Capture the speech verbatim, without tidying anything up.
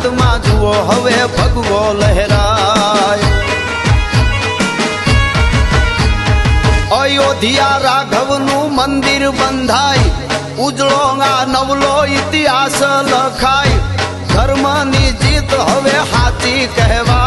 માં જુઓ હવે ભગવો લહેરાય। અયોધ્યા રાઘવનું મંદિર બંધાય, ઉજળો આ નવલો ઇતિહાસ લખાય। ધર્મની જીત હવે હાચી કહેવાય।